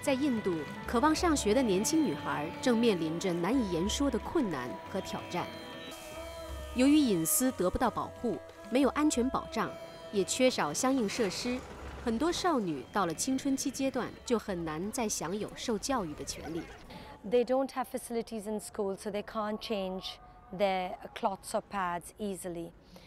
在印度，渴望上学的年轻女孩正面临着难以言说的困难和挑战。由于隐私得不到保护，没有安全保障，也缺少相应设施，很多少女到了青春期阶段就很难再享有受教育的权利。 They don't have facilities in school, so they can't change their cloths or pads easily.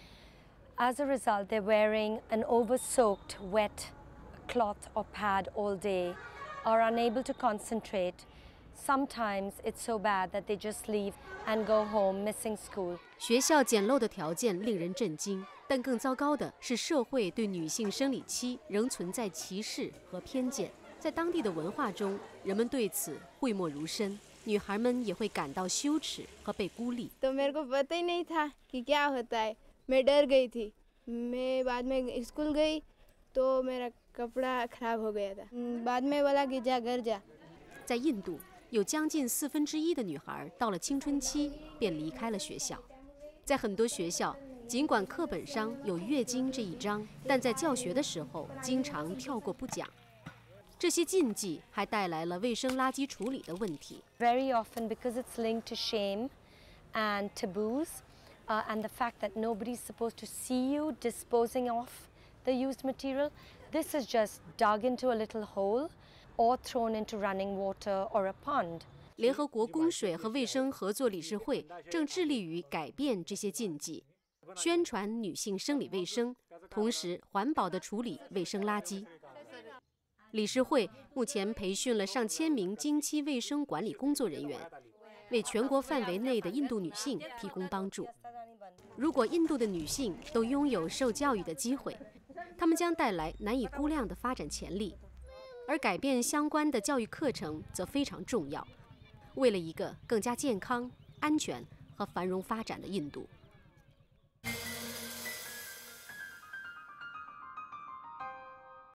As a result, they're wearing an over-soaked, wet cloth or pad all day, are unable to concentrate. Sometimes it's so bad that they just leave and go home, missing school. 学校简陋的条件令人震惊，但更糟糕的是，社会对女性生理期仍存在歧视和偏见。在当地的文化中，人们对此讳莫如深，女孩们也会感到羞耻和被孤立。 तो मेरे को पता ही नहीं था कि क्या होता है, मैं डर गई थी. मैं बाद में स्कूल गई, तो मेरा कपड़ा खराब हो गया था. बाद में बोला कि जा घर जा. 在印度，有将近1/4的女孩到了青春期便离开了学校。在很多学校，尽管课本上有月经这一章，但在教学的时候经常跳过不讲。这些禁忌还带来了卫生垃圾处理的问题。 Very often, because it's linked to shame and taboos, and the fact that nobody's supposed to see you disposing of the used material, this is just dug into a little hole or thrown into running water or a pond. 联合国供水和卫生合作理事会正致力于改变这些禁忌，宣传女性生理卫生，同时环保地处理卫生垃圾。理事会目前培训了上千名经期卫生管理工作人员，为全国范围内的印度女性提供帮助。如果印度的女性都拥有受教育的机会，她们将带来难以估量的发展潜力。而改变相关的教育课程则非常重要，为了一个更加健康、安全和繁荣发展的印度。